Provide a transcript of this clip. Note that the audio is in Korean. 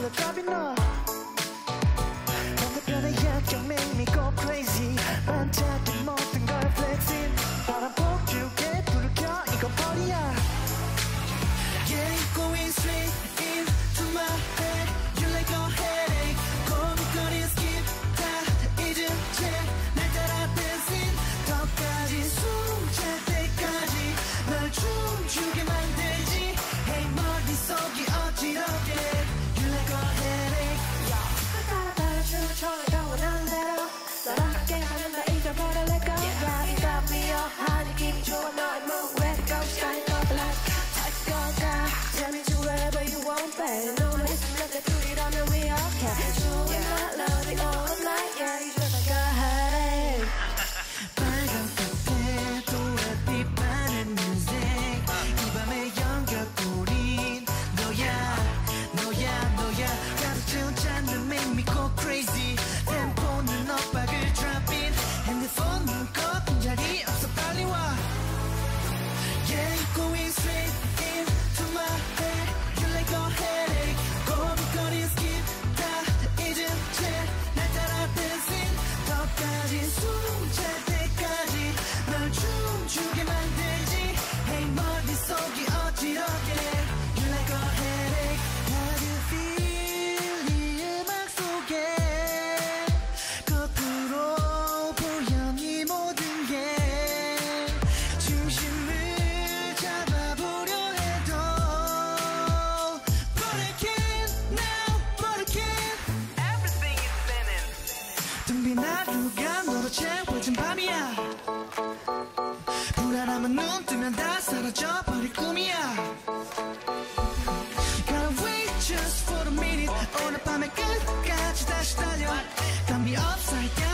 널 drop it now. 반대편의 약점 make me go crazy. 반짝인 모든 걸 flexing. 바람 폭죽에 불을 켜 이건 벌이야. Yeah, going straight into my head. You're like a headache. 고민거리 skip 다 잊은 채날 따라 dancing. 더까지 숨찰 때까지 널 춤추게 만들지. Hey, 머릿속이 어지럽게. You're like a headache. 따라 춤춰도 원하는 대로 너랑 함께 하면 다 잊어버려 let go. Yeah, you got me up. 하니 기분 좋아 너의 move where to go. Shine up like Tell me to wherever you want, baby. 너만 있으면 내 둘이라면 we okay. True and not loving all night. Yeah, you just like a headache. 빨간 끝에 또 햇빛 반은 music. 이 밤의 연결고린 너야 너야 너야. 가득 채운 잔들 make me go crazy. 템포는 엇박을 dropping. 핸드폰은 꺼 자리 없어 빨리 와. Yeah, going straight into my head. You're like a headache. 고민거리 skip 다 잊은 채날 따라 dancing. 더까지 숨찰 때까지 널 춤추게 만들지. Hey, 머릿속이 어지럽게. You're like a headache. How you feel 이 음악 속에 거꾸로 보여 네 모든 게. 중심을 잡아보려 해도 But I can't now, but I can't. Everything is spinning. 텅빈 하루가 너로 채워진 밤이야. 불안함은 눈 뜨면 다 사라져버릴 꿈이야. Gotta wait just for a minute. 오늘 밤의 끝까지 다시 달려. Got me upside down.